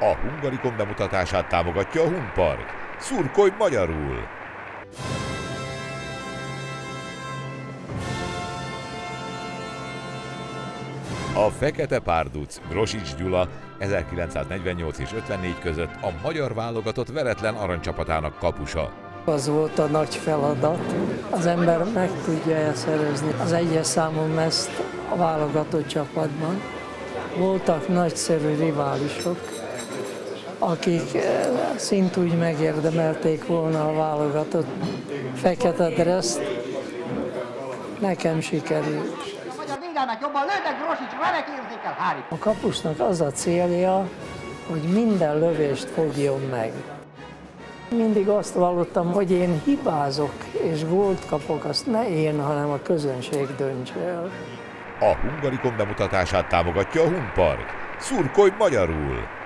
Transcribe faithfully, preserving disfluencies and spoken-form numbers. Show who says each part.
Speaker 1: A Hungarikon bemutatását támogatja a Hunpark. Szurkolj magyarul! A Fekete Párduc Grosics Gyula ezerkilencszáznegyvennyolc és ötvennégy között a magyar válogatott veretlen aranycsapatának kapusa.
Speaker 2: Az volt a nagy feladat, az ember meg tudja szerezni az egyes számú mezt a válogatott csapatban. Voltak nagyszerű riválisok, akik szintúgy megérdemelték volna a válogatott fekete dreszt. Nekem sikerült. A kapusnak az a célja, hogy minden lövést fogjon meg. Mindig azt vallottam, hogy én hibázok és gólt kapok, azt ne én, hanem a közönség döntse el.
Speaker 1: A Hungarikon bemutatását támogatja a Hunpark. Szurkolj magyarul!